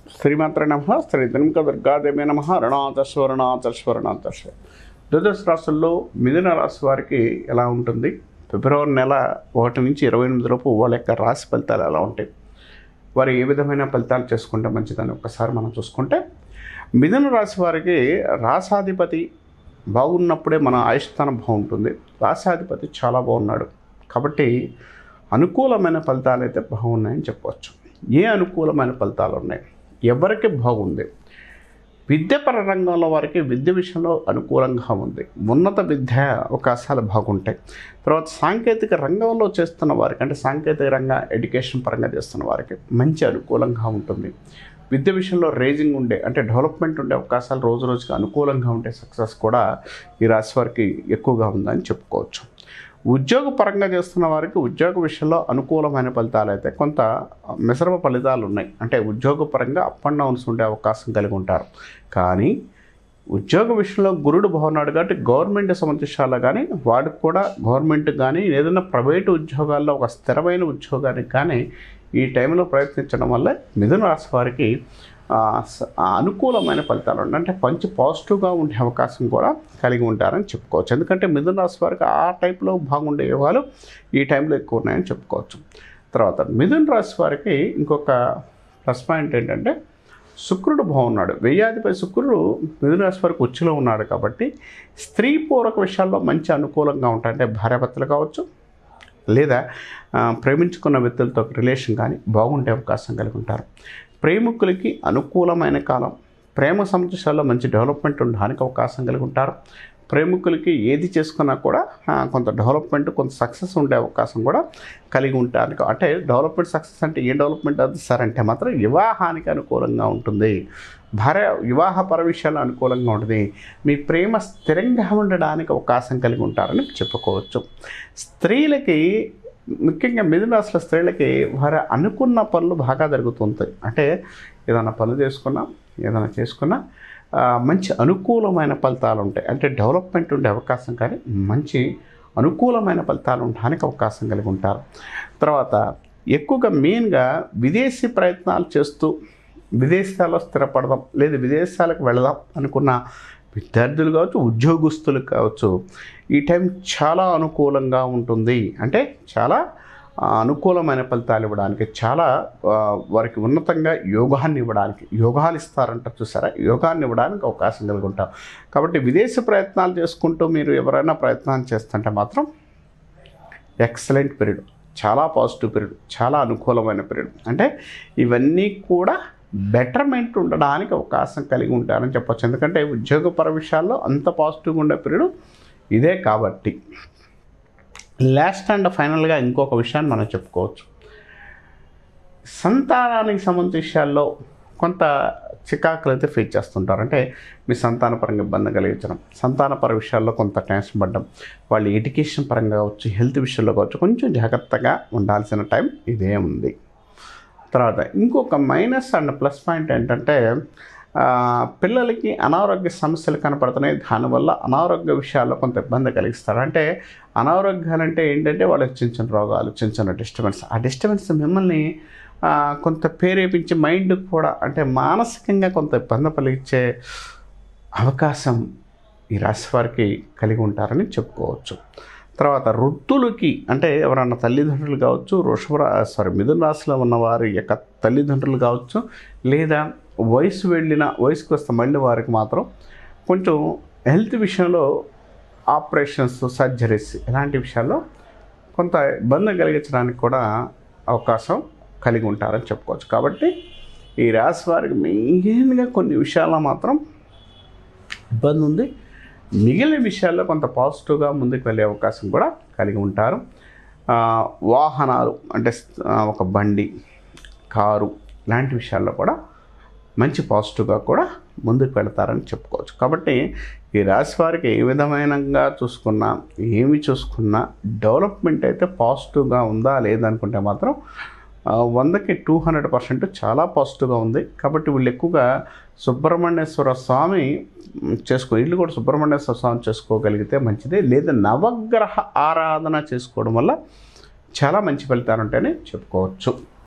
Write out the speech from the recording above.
శ్రీమాత్ర నమ శ్రీ దుర్గా దుర్గాదేవి నమ అరుణాచశ్వరణాచశ్వరణాచశ్వ ద్వాదశ రాశుల్లో మిథున రాశి వారికి ఎలా ఉంటుంది? ఫిబ్రవరి నెల 1 నుంచి 28 లోపు వాళ్ళ యొక్క రాశి ఫలితాలు ఎలా ఉంటాయి, వారు ఏ విధమైన ఫలితాలు చేసుకుంటే మంచిదని ఒకసారి మనం చూసుకుంటే, మిథున రాశి వారికి రాశాధిపతి బాగున్నప్పుడే మన ఆయుష్స్థానం బాగుంటుంది. రాశాధిపతి చాలా బాగున్నాడు కాబట్టి అనుకూలమైన ఫలితాలు అయితే బాగున్నాయని చెప్పవచ్చు. ఏ అనుకూలమైన ఫలితాలు ఉన్నాయి, ఎవరికి బాగుంది? విద్యాపర రంగంలో వారికి విద్య విషయంలో అనుకూలంగా ఉంది. ఉన్నత విద్య అవకాశాలు బాగుంటాయి. తర్వాత సాంకేతిక రంగంలో చేస్తున్న వారికి, అంటే సాంకేతిక రంగ ఎడ్యుకేషన్ పరంగా చేస్తున్న వారికి మంచి అనుకూలంగా ఉంటుంది. విద్య విషయంలో రేజింగ్ ఉండే, అంటే డెవలప్మెంట్ ఉండే అవకాశాలు రోజు రోజుకి అనుకూలంగా ఉండే సక్సెస్ కూడా ఈ రాశి వారికి ఎక్కువగా ఉందని చెప్పుకోవచ్చు. ఉద్యోగ పరంగా చేస్తున్న వారికి ఉద్యోగ విషయంలో అనుకూలమైన ఫలితాలు అయితే కొంత మిశ్రమ ఫలితాలు ఉన్నాయి. అంటే ఉద్యోగ పరంగా అప్ అండ్ డౌన్స్ ఉండే అవకాశం కలిగి ఉంటారు. కానీ ఉద్యోగ విషయంలో గురుడు బాగున్నాడు కాబట్టి గవర్నమెంట్ సంబంధించాలో కానీ వాడికి కూడా గవర్నమెంట్ కానీ ఏదైనా ప్రైవేటు ఉద్యోగాల్లో ఒక స్థిరమైన ఉద్యోగానికి కానీ ఈ టైంలో ప్రయత్నించడం వల్ల మిథున రాశి వారికి అనుకూలమైన ఫలితాలు ఉన్నాయి. అంటే మంచి పాజిటివ్గా ఉండే అవకాశం కూడా కలిగి ఉంటారని చెప్పుకోవచ్చు. ఎందుకంటే మిథున రాశి వారికి ఆ టైప్లో బాగుండే యోగాలు ఈ టైంలో ఎక్కువ ఉన్నాయని చెప్పుకోవచ్చు. తర్వాత మిథున రాశి వారికి ఇంకొక ప్లస్ పాయింట్ ఏంటంటే శుక్రుడు బాగున్నాడు. వ్యయాధిపతి శుక్రుడు మిథున రాశి వారికి ఉచ్చులో ఉన్నాడు కాబట్టి స్త్రీ పూర్వక విషయాల్లో మంచి అనుకూలంగా ఉంటాయి. అంటే భార్యాభర్తలు కావచ్చు, లేదా ప్రేమించుకున్న వ్యక్తులతో రిలేషన్ కానీ బాగుండే అవకాశం కలిగి ఉంటారు. ప్రేమికులకి అనుకూలమైన కాలం. ప్రేమ సంతోషాల్లో మంచి డెవలప్మెంట్ ఉండడానికి అవకాశం కలిగి ఉంటారు. ప్రేమికులకి ఏది చేసుకున్నా కూడా కొంత డెవలప్మెంట్, కొంత సక్సెస్ ఉండే అవకాశం కూడా కలిగి ఉంటారు. అంటే డెవలప్మెంట్ సక్సెస్ అంటే ఏ డెవలప్మెంట్ అది సార్ అంటే మాత్రం వివాహానికి అనుకూలంగా ఉంటుంది. వివాహపర విషయాలు అనుకూలంగా ఉంటుంది. మీ ప్రేమ స్థిరంగా ఉండడానికి అవకాశం కలిగి ఉంటారని చెప్పుకోవచ్చు. స్త్రీలకి, ముఖ్యంగా మిథున రాశిలో స్త్రీలకి వారు అనుకున్న పనులు బాగా జరుగుతుంటాయి. అంటే ఏదైనా పనులు చేసుకున్నా మంచి అనుకూలమైన ఫలితాలు ఉంటాయి. అంటే డెవలప్మెంట్ ఉండే అవకాశం కానీ మంచి అనుకూలమైన ఫలితాలు ఉండడానికి అవకాశం కలిగి ఉంటారు. తర్వాత ఎక్కువగా మెయిన్గా విదేశీ ప్రయత్నాలు చేస్తూ విదేశాల్లో స్థిరపడదాం, లేదా విదేశాలకు వెళదాం అనుకున్న విద్యార్థులు కావచ్చు, ఉద్యోగస్తులు కావచ్చు, ఈ టైం చాలా అనుకూలంగా ఉంటుంది. అంటే చాలా అనుకూలమైన ఫలితాలు ఇవ్వడానికి, చాలా వారికి ఉన్నతంగా యోగాలు ఇస్తారంటారు చూసారా, యోగాన్ని ఇవ్వడానికి అవకాశం కలిగి ఉంటారు. కాబట్టి విదేశీ ప్రయత్నాలు చేసుకుంటూ మీరు ఎవరైనా ప్రయత్నాలు చేస్తుంటే మాత్రం ఎక్సలెంట్ పీరియడ్, చాలా పాజిటివ్ పీరియడ్, చాలా అనుకూలమైన పీరియడ్. అంటే ఇవన్నీ కూడా బెటర్మెంట్ ఉండడానికి అవకాశం కలిగి ఉంటారని చెప్పచ్చు. ఎందుకంటే ఉద్యోగపర విషయాల్లో అంత పాజిటివ్గా ఉండే పీరియడ్ ఇదే కాబట్టి. లాస్ట్ అండ్ ఫైనల్గా ఇంకొక విషయాన్ని మనం చెప్పుకోవచ్చు. సంతానానికి సంబంధించిన విషయాల్లో కొంత చికాకులు అయితే ఫేస్ చేస్తుంటారు. అంటే మీ సంతానపరంగా ఇబ్బంది కలిగించడం, సంతానపర విషయాల్లో కొంత టెన్షన్ పడడం, వాళ్ళు ఎడ్యుకేషన్ పరంగా కావచ్చు, హెల్త్ విషయంలో కావచ్చు, కొంచెం జాగ్రత్తగా ఉండాల్సిన టైం ఇదే ఉంది. తర్వాత ఇంకొక మైనస్ అండ్ ప్లస్ పాయింట్ ఏంటంటే పిల్లలకి అనారోగ్య సమస్యలు కనపడుతున్నాయి. దానివల్ల అనారోగ్య విషయాల్లో కొంత ఇబ్బంది కలిగిస్తారు. అంటే అనారోగ్యాలు అంటే ఏంటంటే వాళ్ళకి చిన్న రోగాలు, చిన్న డిస్టర్బెన్స్. ఆ డిస్టర్బెన్స్ మిమ్మల్ని కొంత ప్రేరేపించి మైండ్ కూడా, అంటే మానసికంగా కొంత ఇబ్బంది కలిగించే అవకాశం ఈ రాశి వారికి కలిగి ఉంటారని చెప్పుకోవచ్చు. తర్వాత వృద్ధులకి, అంటే ఎవరన్నా తల్లిదండ్రులు కావచ్చు, మిథున రాశిలో ఉన్న వారి యొక్క తల్లిదండ్రులు కావచ్చు, లేదా వయసుకు వస్తే మళ్ళీ వారికి మాత్రం కొంచెం హెల్త్ విషయంలో ఆపరేషన్స్, సర్జరీస్ ఇలాంటి విషయాల్లో కొంత ఇబ్బంది కలిగించడానికి కూడా అవకాశం కలిగి ఉంటారని చెప్పుకోవచ్చు. కాబట్టి ఈ రాశి వారికి మెయిన్గా కొన్ని విషయాల్లో మాత్రం ఇబ్బంది ఉంది. మిగిలిన విషయాల్లో కొంత పాజిటివ్గా ముందుకు వెళ్ళే అవకాశం కూడా కలిగి ఉంటారు. వాహనాలు, అంటే ఒక బండి, కారు ఇలాంటి విషయాల్లో కూడా మంచి పాజిటివ్గా కూడా ముందుకు వెళతారని చెప్పుకోవచ్చు. కాబట్టి ఈ రాశి వారికి ఏ విధమైనగా ఏమి చూసుకున్నా డెవలప్మెంట్ అయితే పాజిటివ్గా ఉందా లేదనుకుంటే మాత్రం 100కి 200% చాలా పాజిటివ్గా ఉంది. కాబట్టి వీళ్ళు ఎక్కువగా సుబ్రహ్మణ్యేశ్వర స్వామి ఇల్లు కూడా సుబ్రహ్మణ్యేశ్వర స్వామి చేసుకోగలిగితే మంచిదే, లేదా నవగ్రహ ఆరాధన చేసుకోవడం వల్ల చాలా మంచి ఫలితాలు ఉంటాయని చెప్పుకోవచ్చు.